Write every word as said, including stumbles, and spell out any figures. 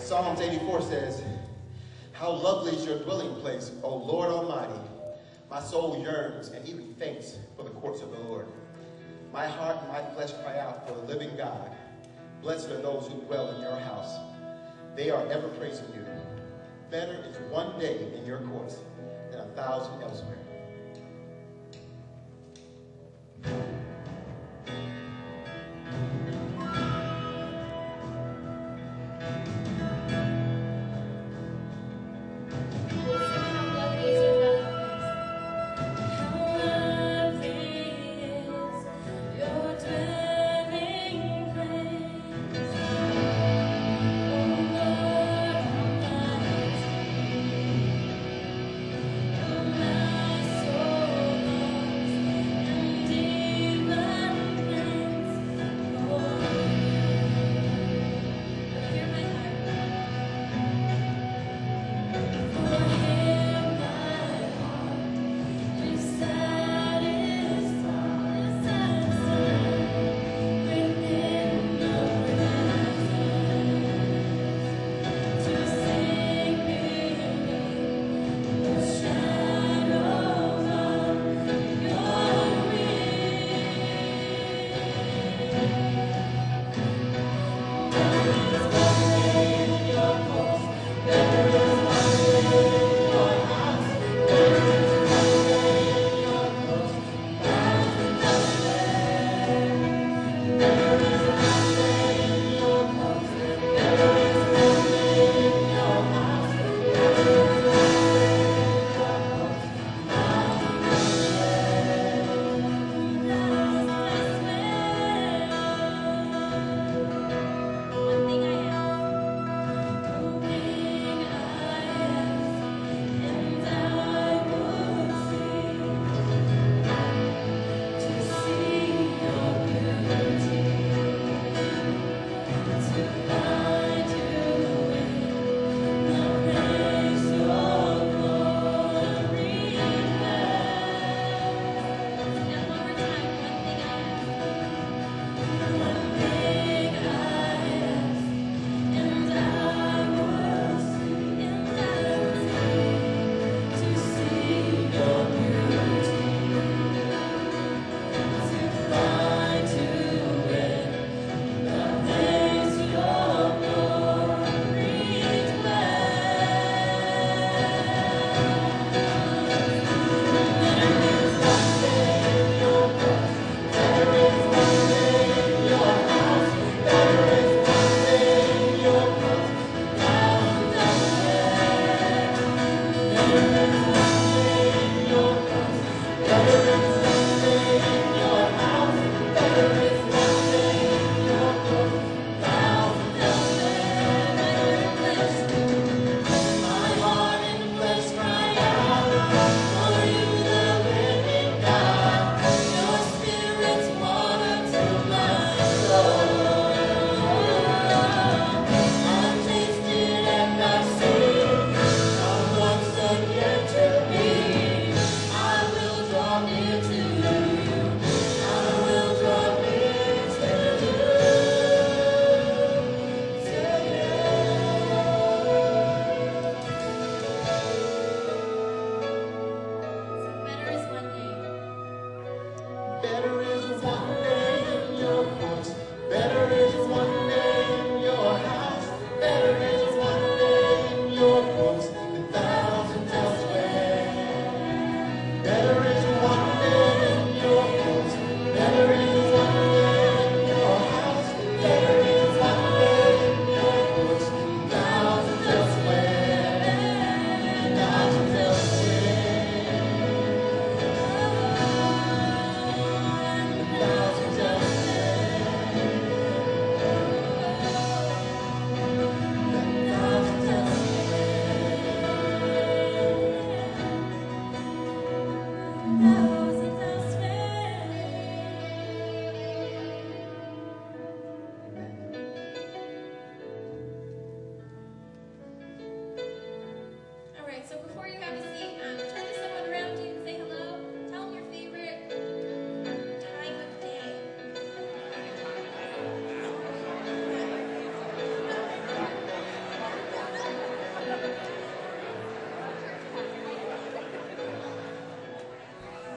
Psalms eighty-four says, how lovely is your dwelling place, O Lord Almighty. My soul yearns and even faints for the courts of the Lord. My heart and my flesh cry out for the living God. Blessed are those who dwell in your house. They are ever praising you. Better is one day in your courts than a thousand elsewhere.